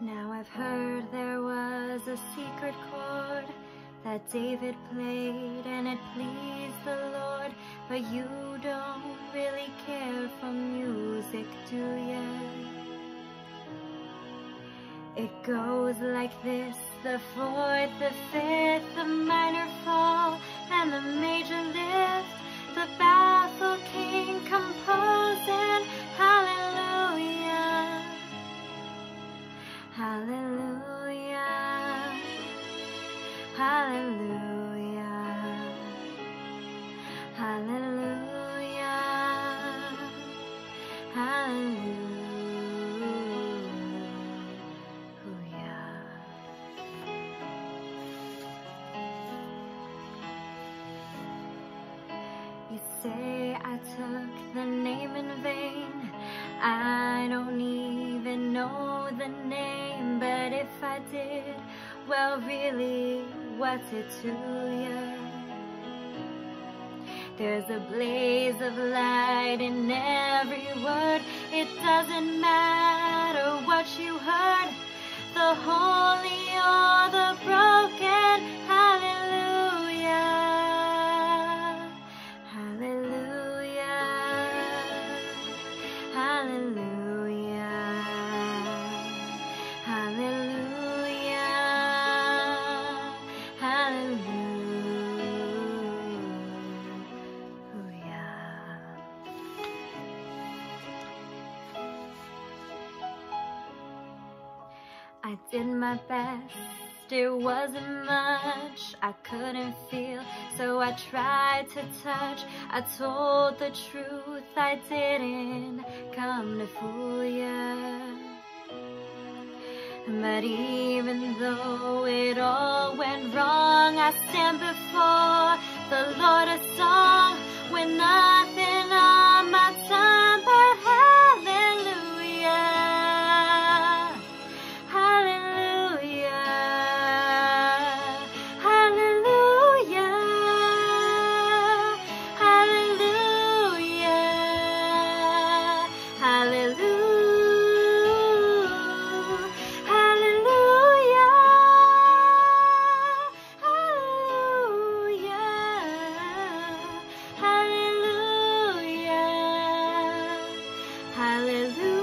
Now I've heard there was a secret chord that David played and it pleased the Lord, but you don't really care for music, do ya? It goes like this: the fourth, the fifth, the minor fall, and the major lift, the baffled king composing hallelujah, hallelujah, hallelujah, hallelujah, hallelujah. You say I took the name in vain. I don't even know the name, but if I did, well, really, what's it to ya? There's a blaze of light in every word. It doesn't matter what you heard, the holy or the broken. Hallelujah, hallelujah, hallelujah, hallelujah, hallelujah. I did my best, it wasn't much I couldn't feel, so I tried to touch. I told the truth, I didn't come to fool ya. But even though it all went wrong, I stand before the Lord a song with nothing on my tongue but hallelujah. Hallelujah.